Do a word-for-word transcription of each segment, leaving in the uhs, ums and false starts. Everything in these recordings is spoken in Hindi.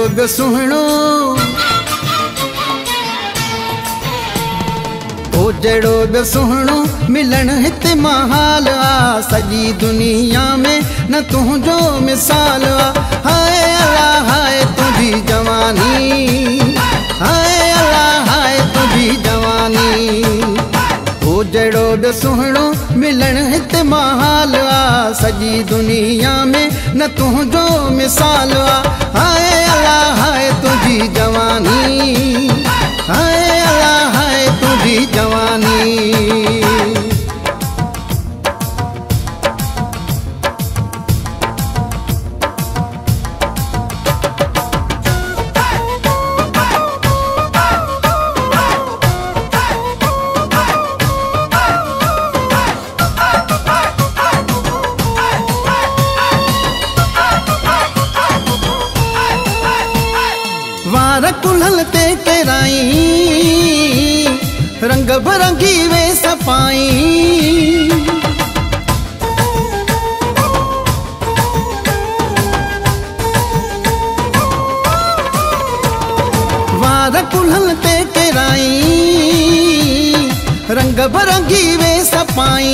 बि सुहिणो ओ जहिड़ो बि सुहिणो मिलण हिते महाल आ। सॼी दुनिया में न तुंहिंजो मिसाल आ। हाय अल्लाह हाय तुंहिंजी जवानी, हाय अल्लाह हाय तुंहिंजी जवानी। ओ जहिड़ो बि सुहिणो मिलण हिते महाल आ। सॼी दुनिया में न तुंहिंजो मिसाल आ। हाय अल्लाह हाय तुंहिंजी जवानी, हाय अल्लाह हाय तुंहिंजी जवानी। वार कुल्हल ते केराई, रंग बिरंगी वे सपाई। वार कुल्हल ते केराई, रंग बिरंगी वे सपाई।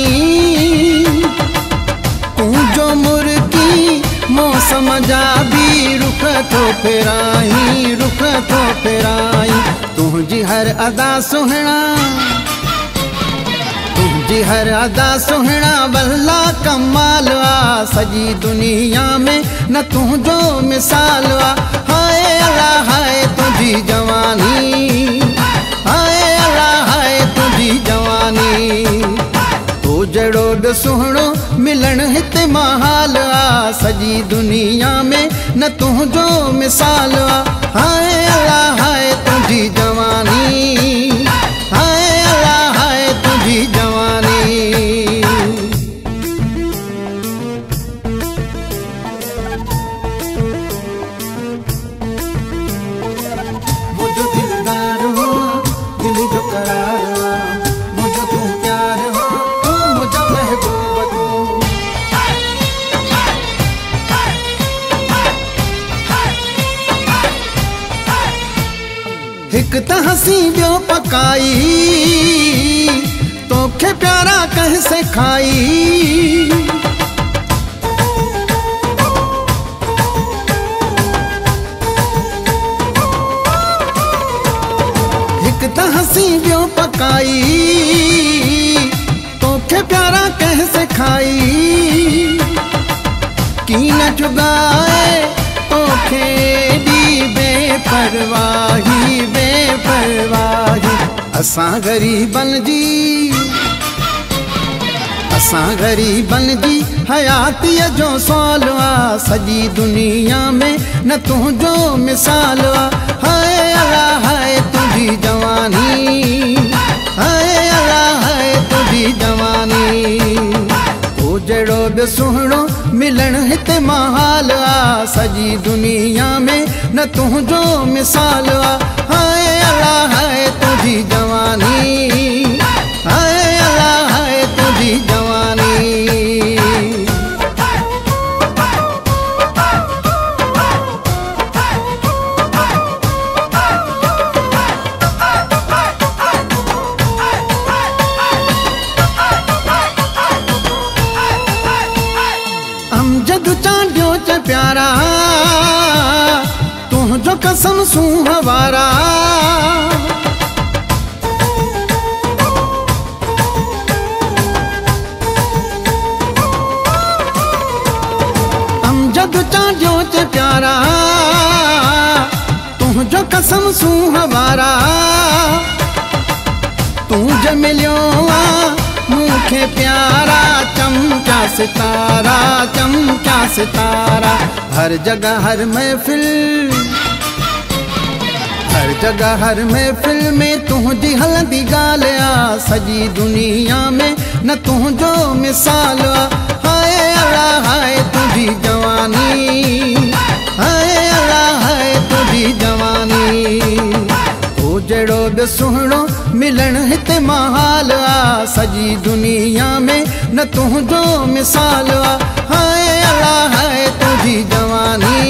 तू जो मुर्गी मौसम जा भी रुख थो फेराई, रुख थो फेराई। तुझी हर अदा सुहिणा, तुझी हर अदा सुहिणा भला कमाल आ। सॼी दुनिया में न तुंहिंजो मिसाल आ। हाय अल्लाह हाय तुंहिंजी जवानी, हाय अल्लाह हाय तुंहिंजी जवानी। तो जहिड़ो बि सुहिणो मिलण हिते महाल आ। सॼी दुनिया में न तुंहिंजो मिसाल आ। हाय अल्लाह हाय तुंहिंजी जवानी, हाय अल्लाह हाय तुंहिंजी जवानी। मुझो दिलदार हो, दिल जो करार हो, मुझो तू प्यार हो, तू मुझो महबूब तू। हिक त हंसी ॿियो पकाई, तोखे प्यारा कह से खाई। हिक त हंसी ॿियो पकाई, तोखे प्यारा कह से खाई। की न चुगाए तोखे दी बेपरवाही, बेपरवाही। असां गरीबन जी, असां गरीबन जी हयातीअ जो सवाल आ। सॼी दुनिया में न तुंहिंजो मिसाल आ। हाय अल्लाह हाय तुंहिंजी जवानी, हाय अल्लाह हाय तुंहिंजी जवानी। ओ जहिड़ो बि सुहिणो मिलण हिते महाल आ। सॼी दुनिया में न तुंहिंजो मिसाल आ। हाय अल्लाह हाय तुंहिंजी जवानी, हाय अल्लाह हाय तुंहिंजी जवानी। अमजद चांडियो च प्यारा, तुंहिंजो कसम सूंह वारा। अमजद चांडियो च प्यारा, तुंहिंजो कसम सूंह वारा। तू ज मिलियो आ मूंखे प्यारा, चमका सितारा, चमका सितारा। हर जगह हर महफिल, हर जगह हर महफिल में तुंहिंजी हलंदी ॻाल्हि आ। सॼी दुनिया में न तुंहिंजो मिसाल आ। हाय अल्लाह हाय तुंहिंजी जवानी, हाय अल्लाह हाय तुंहिंजी जवानी। ओ जहिड़ो बि सुहिणो मिलण हिते महाल आ। सॼी दुनिया में न तुंहिंजो मिसाल आ। हाय अल्लाह हाय तुंहिंजी जवानी,